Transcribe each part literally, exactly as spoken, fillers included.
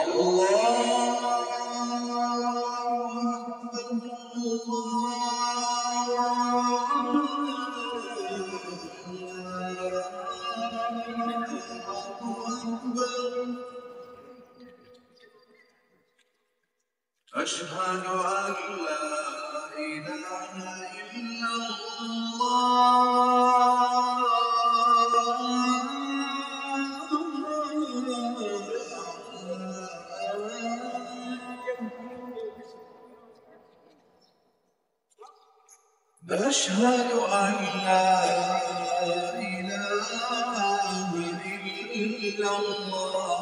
أشهد أن لا إله إلا الله أشهد أن لا إله إلا الله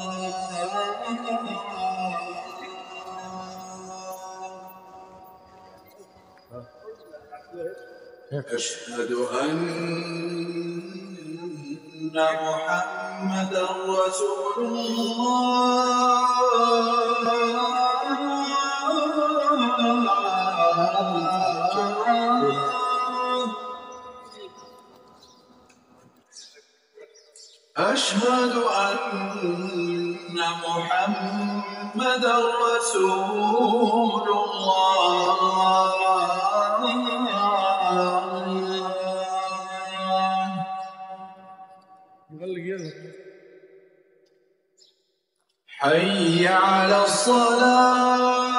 أشهد أن محمدًا رسول الله أشهد أن محمدًا رسول الله حي على الصلاة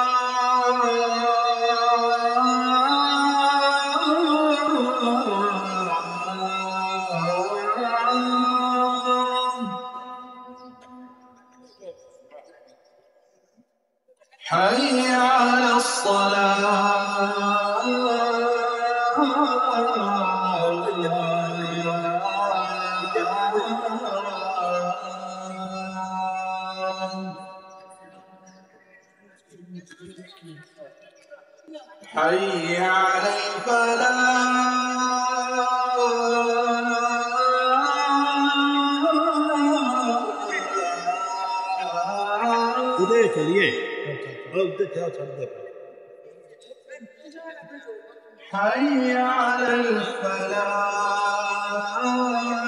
حي على الصلاة حي على الفلاح उधर चलिए उधर जाओ छोड़ दे حي على الفلاح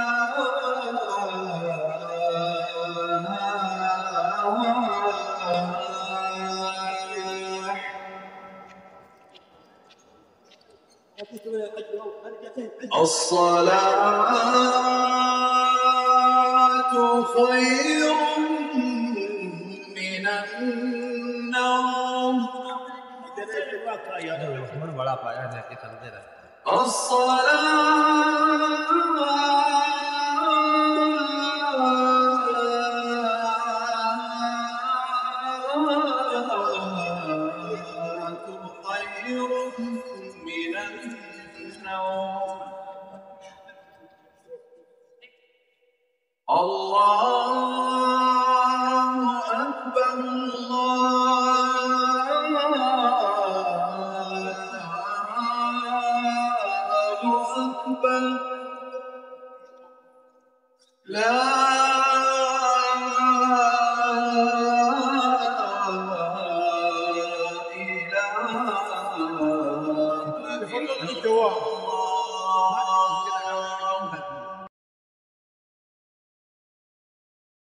الصلاة خير من النوم बड़ा पाया है कि चलते रहे الصلاة خير من النوم الله